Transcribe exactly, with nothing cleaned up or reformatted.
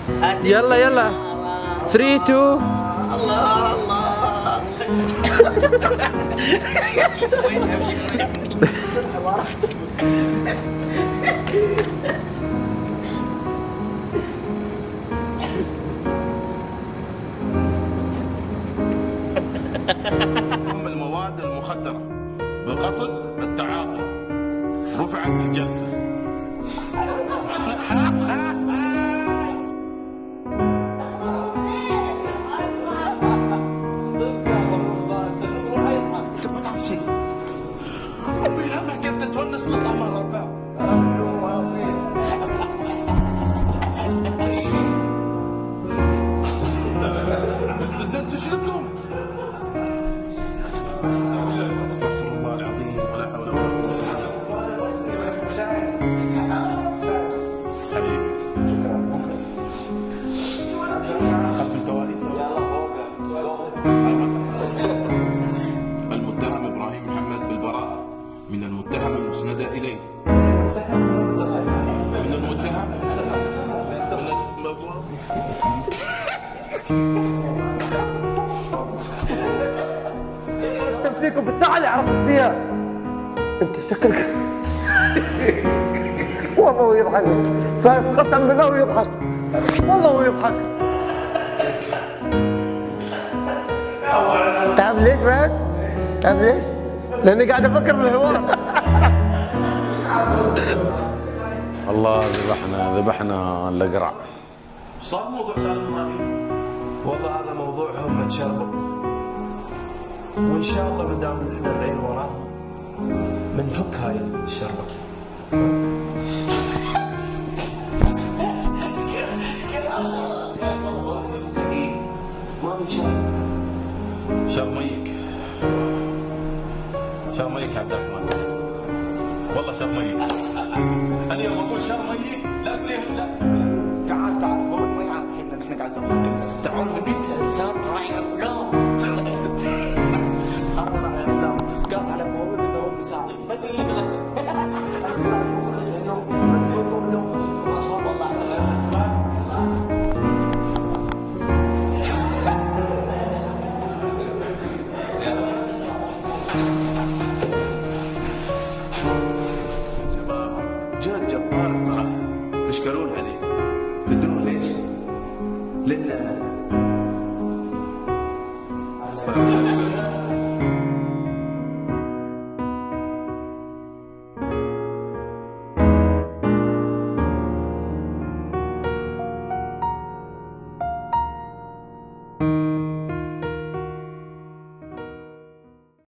يلا يلا ثلاثة اثنين الله الله. وين امشي؟ المواد المخدرة بقصد التعاطي رفعت الجلسة. انت ما تعرف شيء. امي همها كيف تتونس وتطلع مع ربعها. زين تشركم. استغفر الله العظيم ولا حول ولا قوة الا بالله. حبيبي خلف الكواليس. المتهم ابراهيم محمد بالبراءة من المتهم المسند اليه. من المتهم عرفتم فيكم في الساعة اللي عرفتم فيها. انت شكلك والله هو يضحك. فهد قسم بالله هو يضحك. والله هو يضحك. تعرف ليش فهد؟ تعرف ليش؟ لاني قاعد افكر بالحوار. الله ذبحنا ذبحنا الاقرع. صار موضوع سالم ابراهيم؟ والله هذا موضوعهم متشربك، وان شاء الله ما دام احنا العين وراهم بنفك هاي الشربكه. ما في شيء. شرميك شرميك عبد الرحمن، والله شرميك. انا يوم اقول شرميك لا تقول لي لا. تعال تعال هو ما يعرف احنا نحن قاعد نسوي. تعال انت انسان راعي افلام. انا راعي افلام قاص على مولود انه هو مساعد بس اللي بغني. جهد جبار الصراحه، تشكرون عليه. تدرون ليش؟ لان